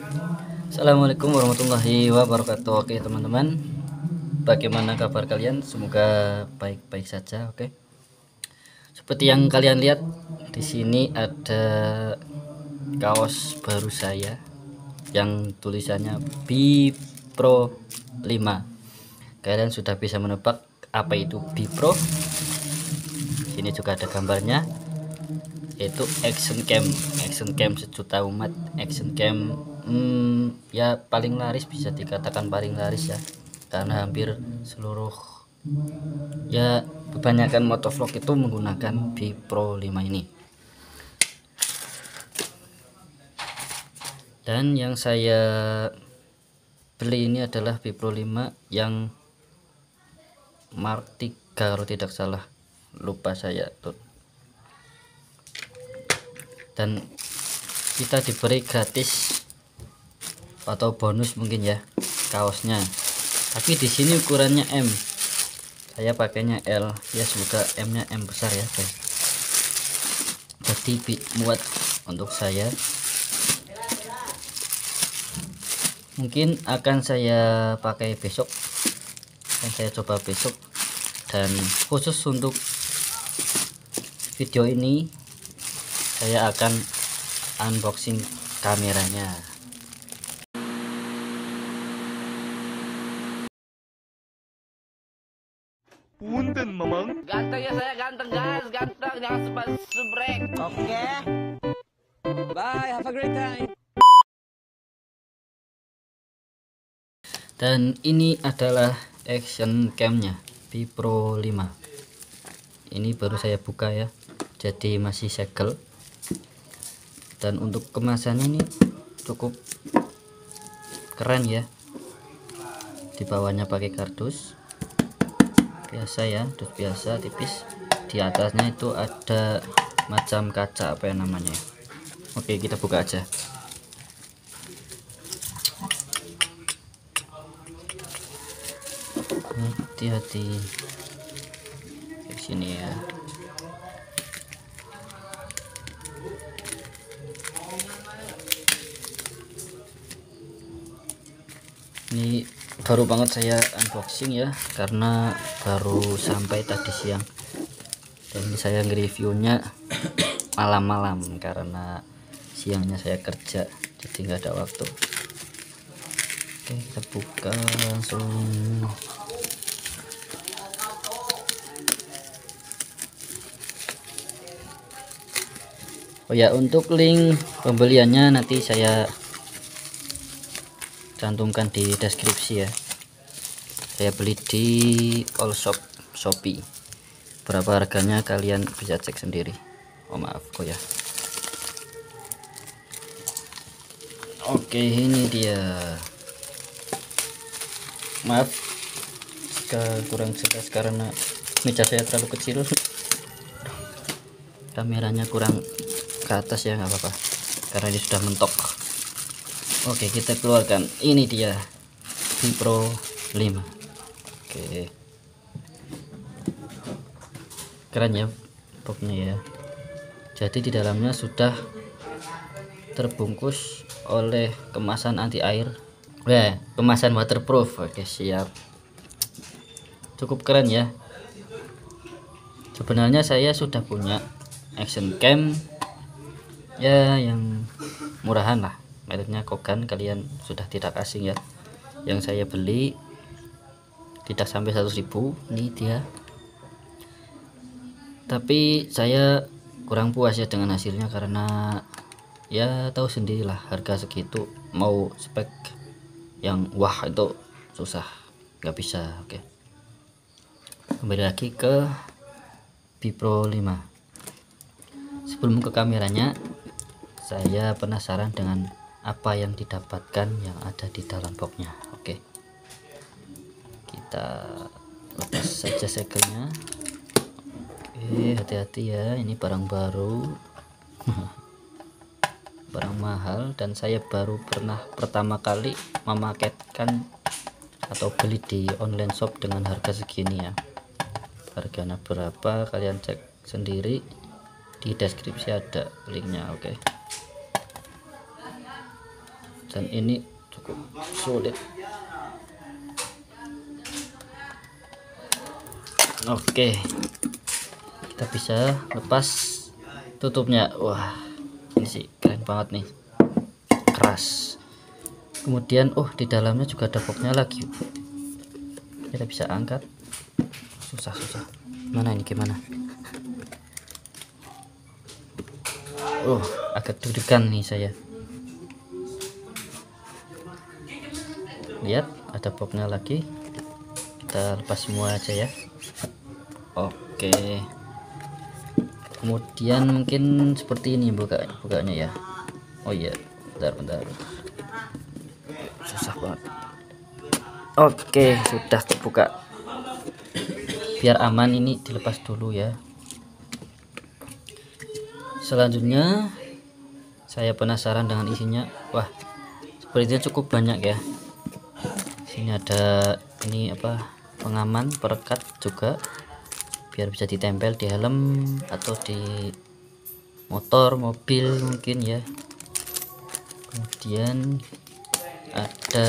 Assalamualaikum warahmatullahi wabarakatuh. Oke teman-teman, bagaimana kabar kalian? Semoga baik-baik saja. Oke, seperti yang kalian lihat di sini ada kaos baru saya yang tulisannya Bipro 5. Kalian sudah bisa menebak apa itu Bipro. Sini juga ada gambarnya, yaitu action cam sejuta umat. Action cam ya paling laris, bisa dikatakan paling laris ya, karena hampir seluruh ya kebanyakan motovlog itu menggunakan Bipro 5 ini. Dan yang saya beli ini adalah Bipro 5 yang Mark 3 kalau tidak salah, lupa saya tuh. Dan kita diberi gratis atau bonus mungkin ya kaosnya, tapi di sini ukurannya M, saya pakainya L ya, semoga M nya M besar ya guys, jadi muat untuk saya. Mungkin akan saya pakai besok, dan saya coba besok. Dan khusus untuk video ini saya akan unboxing kameranya. Punten mamang. Ganteng ya, saya ganteng guys, ganteng, jangan sebrek. Oke. Bye, have a great time. Dan ini adalah action camnya Bipro 5. Ini baru saya buka ya, jadi masih segel. Dan untuk kemasannya ini cukup keren ya, di bawahnya pakai kardus biasa ya, dus biasa tipis. Di atasnya itu ada macam kaca, apa ya namanya. Oke, kita buka aja. Hati-hati di sini ya. Ini baru banget saya unboxing ya, karena baru sampai tadi siang. Dan ini saya nge-reviewnya malam-malam karena siangnya saya kerja, jadi nggak ada waktu. Oke, kita buka langsung. Oh ya, untuk link pembeliannya nanti saya cantumkan di deskripsi ya. Saya beli di all shop Shopee. Berapa harganya kalian bisa cek sendiri. Oh maaf kok ya. Oke, ini dia. Maaf kurang jelas karena meja saya terlalu kecil. Kameranya kurang ke atas ya, nggak apa-apa karena ini sudah mentok. Oke, kita keluarkan. Ini dia Bipro 5. Oke, keren ya boxnya ya. Jadi di dalamnya sudah terbungkus oleh kemasan anti air, kemasan waterproof. Oke, siap. Cukup keren ya. Sebenarnya saya sudah punya action cam ya, yang murahan lah, mereknya Kogan, kalian sudah tidak asing ya. Yang saya beli tidak sampai 100.000, ini dia. Tapi saya kurang puas ya dengan hasilnya, karena ya tahu sendirilah harga segitu mau spek yang wah itu susah, nggak bisa. Oke, kembali lagi ke Bipro 5. Sebelum ke kameranya, saya penasaran dengan apa yang didapatkan yang ada di dalam boxnya. Oke, kita lepas saja segelnya. Oke, hati-hati ya, ini barang baru. Barang mahal, dan saya baru pernah pertama kali memaketkan atau beli di online shop dengan harga segini ya. Harganya berapa kalian cek sendiri, di deskripsi ada linknya. Oke, dan ini cukup sulit. Oke, kita bisa lepas tutupnya. Wah, ini sih keren banget nih, keras. Kemudian di dalamnya juga ada boxnya lagi, kita bisa angkat. Susah mana ini, gimana? Agak deg-degan nih saya. Lihat, ada boxnya lagi, kita lepas semua aja ya. Oke, kemudian mungkin seperti ini bukanya ya. Oh iya, bentar, susah banget. Oke, sudah terbuka. Biar aman ini dilepas dulu ya. Selanjutnya saya penasaran dengan isinya. Wah, sepertinya cukup banyak ya. Sini ada ini apa, pengaman perekat juga, biar bisa ditempel di helm atau di motor, mobil mungkin ya. Kemudian ada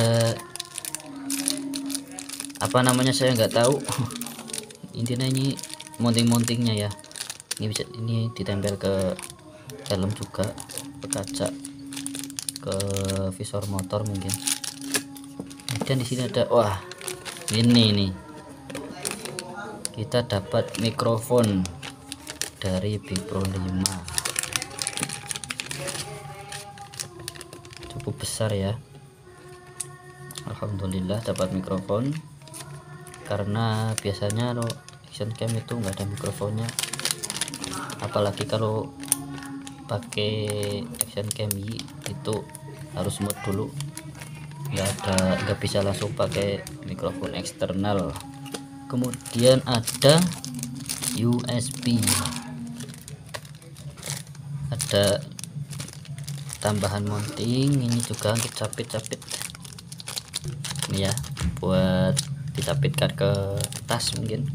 apa namanya, saya nggak tahu. Intinya ini mountingnya ya. Ini bisa, ini ditempel ke helm juga, ke kaca, ke visor motor mungkin. Kemudian di sini ada, wah ini nih, kita dapat mikrofon dari Bipro 5, cukup besar ya. Alhamdulillah dapat mikrofon, karena biasanya lo action cam itu nggak ada mikrofonnya, apalagi kalau pakai action cam itu harus mute dulu, nggak bisa langsung pakai mikrofon eksternal. Kemudian ada USB, ada tambahan mounting, ini juga untuk capit-capit ini ya, buat dicapitkan ke tas mungkin.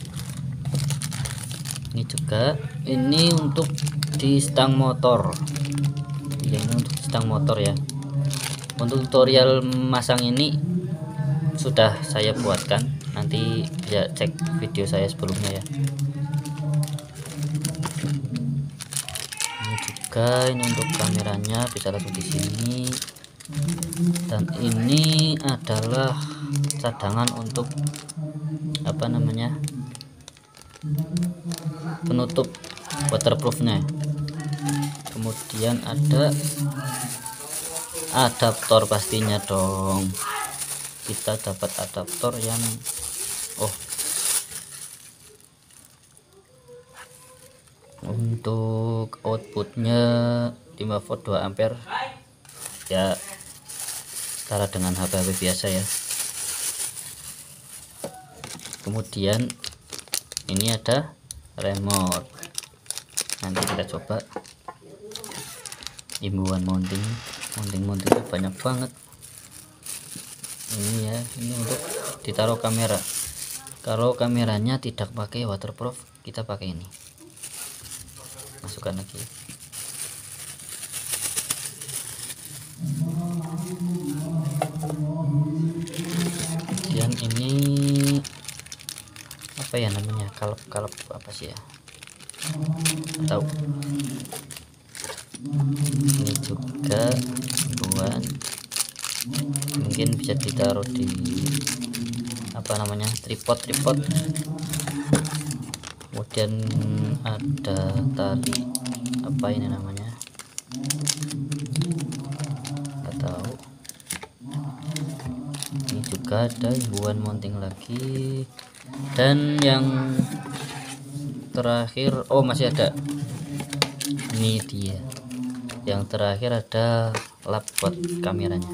Ini juga, ini untuk di stang motor, ini untuk stang motor ya. Untuk tutorial masang ini sudah saya buatkan, nanti bisa cek video saya sebelumnya ya. Ini juga, ini untuk kameranya bisa langsung di sini, dan ini adalah cadangan untuk apa namanya, penutup waterproofnya. Kemudian ada adaptor pastinya dong, kita dapat adaptor yang untuk outputnya 5 volt 2 ampere ya, setara dengan HP biasa ya. Kemudian ini ada remote, nanti kita coba. Imbuhan mounting itu banyak banget ini ya. Ini untuk ditaruh kamera, kalau kameranya tidak pakai waterproof kita pakai ini, masukkan lagi. Kemudian ini apa ya namanya, kalep apa sih ya, tahu. Ini juga buat mungkin bisa ditaruh di apa namanya, tripod. Kemudian ada tali apa ini namanya, nggak tahu. Ini juga ada imbuhan mounting lagi, dan yang terakhir masih ada, ini dia yang terakhir, ada lap buat kameranya.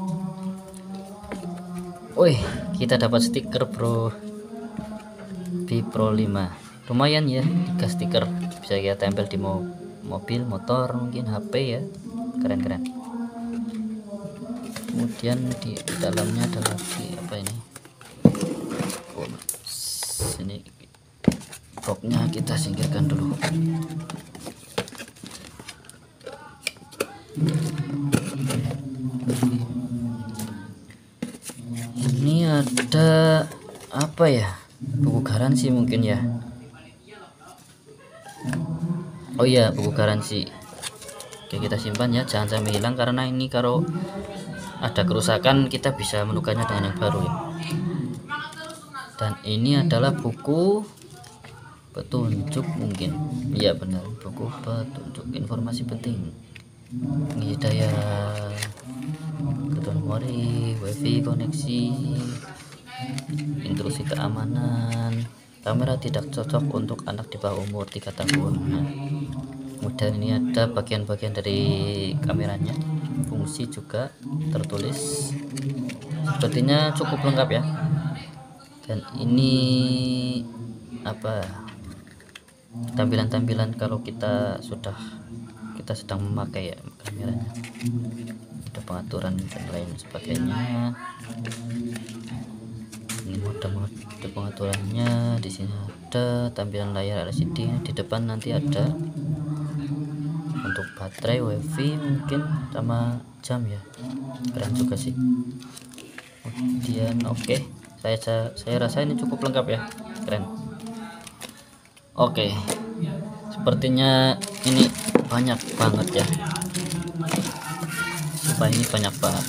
Wih, kita dapat stiker bro, Bipro 5, lumayan ya, 3 stiker bisa kita tempel di mobil, motor, mungkin HP ya, keren. Kemudian di dalamnya ada lagi apa ini, sini boxnya kita singkirkan dulu. ada apa ya, buku garansi mungkin ya. Oh iya, buku garansi. Oke, kita simpan ya, jangan sampai hilang, karena ini kalau ada kerusakan kita bisa menukarnya dengan yang baru ya. Dan ini adalah buku petunjuk mungkin, iya benar, buku petunjuk informasi penting, ini daya, ketentuan memori, wifi, koneksi, intrusi keamanan, kamera tidak cocok untuk anak di bawah umur 3 tahun. Nah, kemudian ini ada bagian-bagian dari kameranya, fungsi juga tertulis, sepertinya cukup lengkap ya. Dan ini apa, tampilan-tampilan kalau kita sedang memakai ya kameranya, ada pengaturan dan lain sebagainya. Ini mode pengaturannya, di sini ada tampilan layar LCD, di depan nanti ada untuk baterai, wifi mungkin sama jam ya, keren juga sih. Kemudian oke, saya rasa ini cukup lengkap ya, keren. Oke, sepertinya ini banyak banget ya, sumpah ini banyak banget,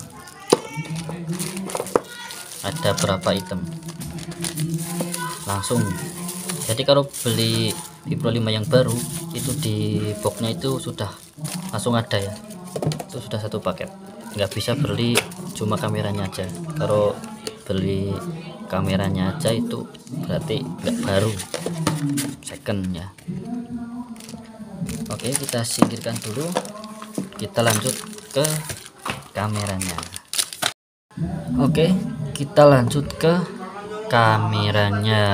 ada berapa item langsung. Jadi kalau beli Vipro 5 yang baru itu di boxnya itu sudah langsung ada ya, itu sudah satu paket, nggak bisa beli cuma kameranya aja. Kalau beli kameranya aja itu berarti nggak baru, second ya. Oke, kita singkirkan dulu, kita lanjut ke kameranya. Oke, kita lanjut ke kameranya.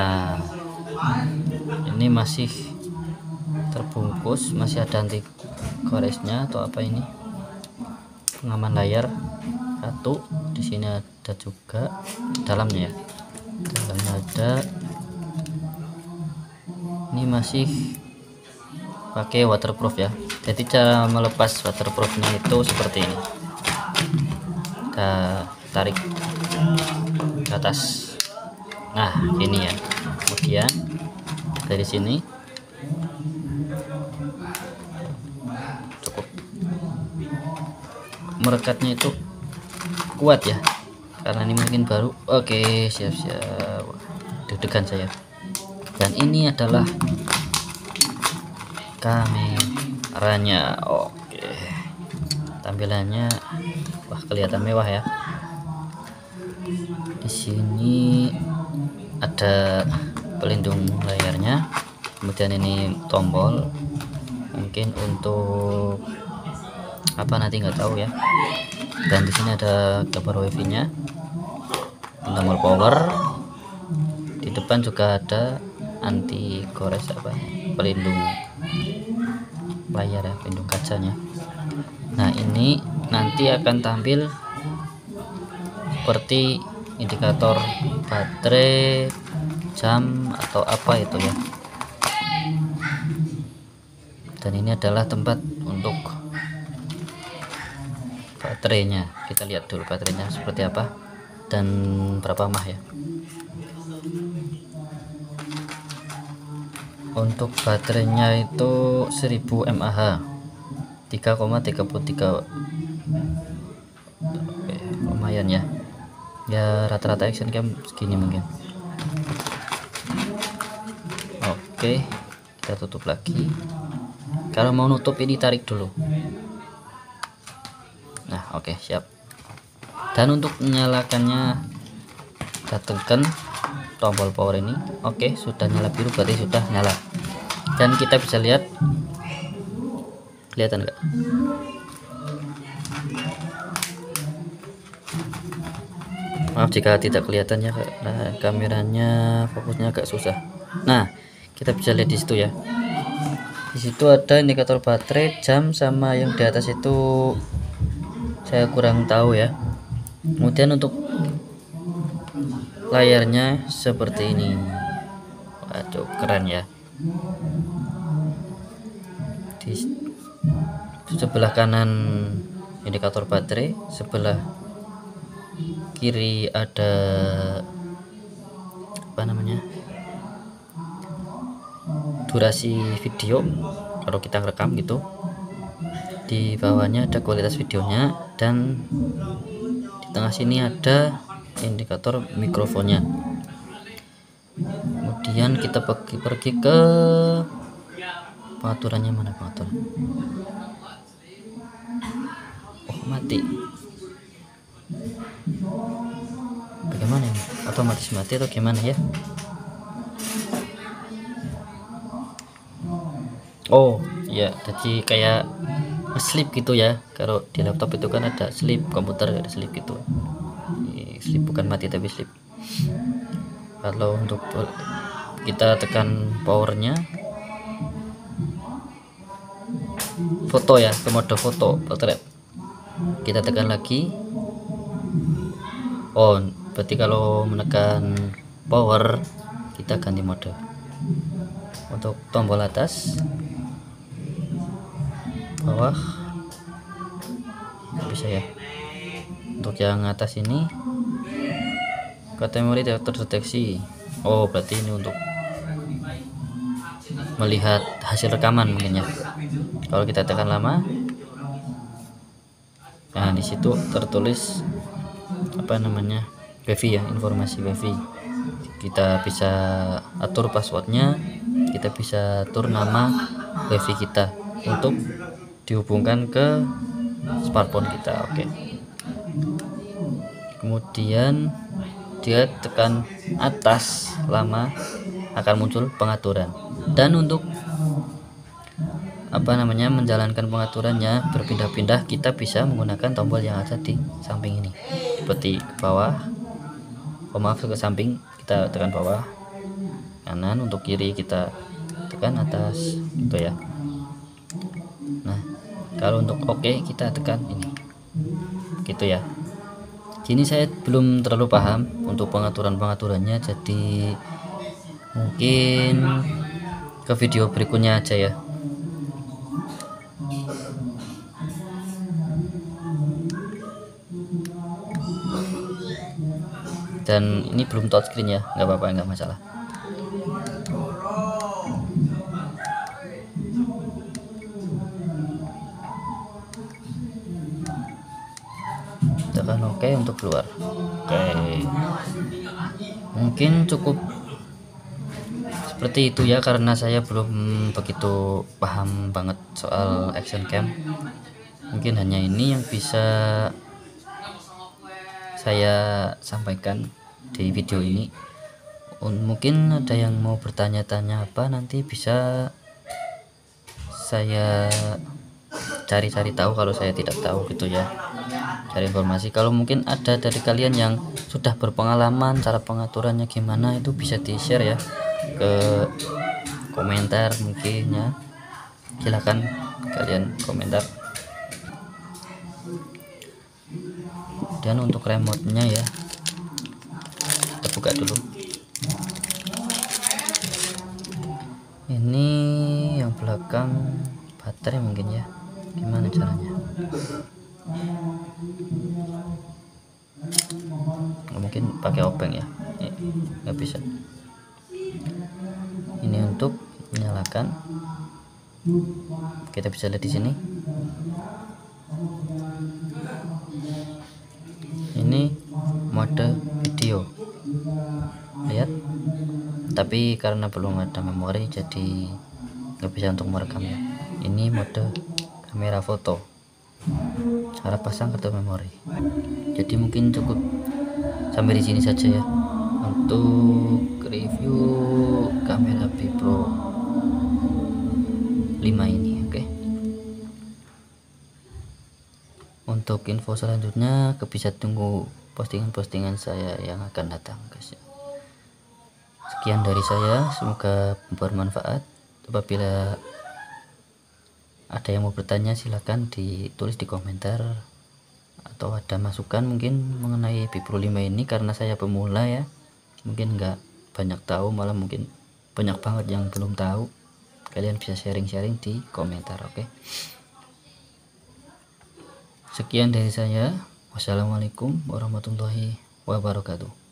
Ini masih terbungkus, masih ada anti goresnya atau apa ini, pengaman layar satu, di sini ada juga dalamnya ya, dalamnya ada. Ini masih pakai waterproof ya, jadi cara melepas waterproofnya itu seperti ini, kita tarik ke atas, nah ini ya. Kemudian dari sini cukup, merekatnya itu kuat ya, karena ini mungkin baru. Oke, siap-siap, deg-degan saya. Dan ini adalah kameranya. Oke, tampilannya wah kelihatan mewah ya. Di sini ada pelindung layarnya, kemudian ini tombol mungkin untuk apa nanti nggak tahu ya. Dan di sini ada gambar wifi nya, tombol power, di depan juga ada anti gores apa, pelindung layar ya, pelindung kacanya. Nah ini nanti akan tampil seperti indikator baterai, jam atau apa itu ya. Dan ini adalah tempat untuk baterainya, kita lihat dulu baterainya seperti apa dan berapa mAh ya. Untuk baterainya itu 1000 mAh, 3,33. Oke, lumayan ya, ya rata-rata action cam segini mungkin. Oke, kita tutup lagi. Kalau mau nutup ini tarik dulu. Nah oke, siap. Dan untuk menyalakannya kita tekan tombol power ini. Oke, sudah nyala biru berarti sudah nyala. Dan kita bisa lihat, kelihatan enggak? Maaf jika tidak kelihatannya, nah, kameranya fokusnya agak susah. Nah kita bisa lihat di situ ya, di situ ada indikator baterai, jam, sama yang di atas itu saya kurang tahu ya. Kemudian untuk layarnya seperti ini, waduh keren ya. Di sebelah kanan indikator baterai, sebelah kiri ada apa namanya, durasi video kalau kita rekam gitu. Di bawahnya ada kualitas videonya, dan di tengah sini ada indikator mikrofonnya. Kemudian kita pergi ke pengaturannya. Mana pengaturan? Oh, mati. Bagaimana ini? Otomatis mati atau gimana ya? Oh ya, jadi kayak sleep gitu ya. Kalau di laptop itu kan ada sleep, komputer ada sleep gitu. Sleep bukan mati tapi sleep. Kalau untuk kita tekan powernya, foto ya, ke mode foto portrait, kita tekan lagi. Oh, berarti kalau menekan power kita ganti mode. Untuk tombol atas, bawah, nggak bisa ya. Untuk yang atas ini kategori tidak terdeteksi. Oh, berarti ini untuk melihat hasil rekaman mungkin ya. Kalau kita tekan lama, nah di situ tertulis apa namanya, wifi ya, informasi wifi. Kita bisa atur passwordnya, kita bisa atur nama wifi kita untuk dihubungkan ke smartphone kita. Oke. Kemudian dia tekan atas lama, akan muncul pengaturan. Dan untuk apa namanya, menjalankan pengaturannya berpindah-pindah, kita bisa menggunakan tombol yang ada di samping ini, seperti ke bawah, ke samping kita tekan bawah, kanan, untuk kiri kita tekan atas gitu ya. Nah, kalau untuk oke kita tekan ini gitu ya. Sini saya belum terlalu paham untuk pengaturannya, jadi mungkin ke video berikutnya aja ya. Dan ini belum touchscreen ya, nggak apa-apa, nggak masalah. Tekan oke untuk keluar. Oke, mungkin cukup seperti itu ya, karena saya belum begitu paham banget soal action cam. Mungkin hanya ini yang bisa saya sampaikan di video ini. Mungkin ada yang mau bertanya-tanya apa, nanti bisa saya cari-cari tahu kalau saya tidak tahu gitu ya, cari informasi. Kalau mungkin ada dari kalian yang sudah berpengalaman cara pengaturannya gimana, itu bisa di share ya ke komentar mungkin ya. Silahkan kalian komentar. Dan untuk remote-nya ya, kita buka dulu. Ini yang belakang baterai mungkin ya, gimana caranya? Mungkin pakai obeng ya, nggak bisa. Ini untuk menyalakan, kita bisa lihat di sini. Ini mode video, lihat, tapi karena belum ada memori jadi nggak bisa untuk merekam ya. Ini mode kamera foto, cara pasang kartu memori. Jadi mungkin cukup sampai di sini saja ya untuk review kamera Vipro 5 ini. Oke. Untuk info selanjutnya bisa tunggu postingan-postingan saya yang akan datang, guys. Sekian dari saya, semoga bermanfaat. Apabila ada yang mau bertanya silahkan ditulis di komentar, atau ada masukan mungkin mengenai Vipro 5 ini, karena saya pemula ya, mungkin nggak banyak tahu, malah mungkin banyak banget yang belum tahu. Kalian bisa sharing-sharing di komentar. Oke. Sekian dari saya, Wassalamualaikum warahmatullahi wabarakatuh.